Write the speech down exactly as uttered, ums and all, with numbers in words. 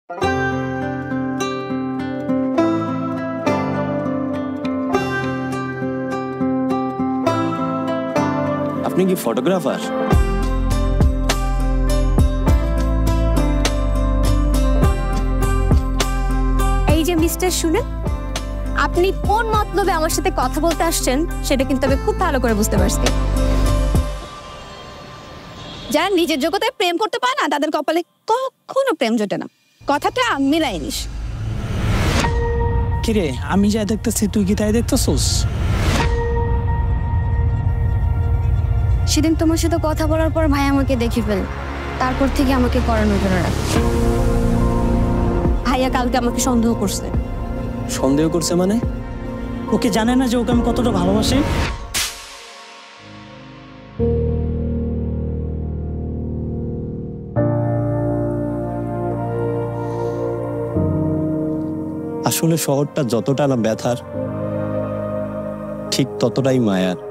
আপনি কি ফটোগ্রাফার? এই যে মিস্টার শুনে, আপনি কোন মতলবে আমার সাথে কথা বলতে আসছেন সেটা কিন্তু আমি খুব ভালো করে বুঝতে পারছি। যারা নিজের জগতে প্রেম করতে পারে না তাদের কপালে কখনো প্রেম জোটে না। কথাটা মিলাই নিস। কিরে, আমি যা দেখতেছি তুই কি তাই দেখতেছিস? সেদিন তোমার সাথে কথা বলার পর ভাই আমাকে দেখে ফেল, তারপর থেকে আমাকে করানোর জন্য রাখছে। ভাইয়া কালকে আমাকে সন্দেহ করছে। সন্দেহ করছে মানে? ওকে জানে না যে ওকে আমি কতটা ভালোবাসি? আসলে শহরটা যতটা না ব্যথার, ঠিক ততটাই মায়ার।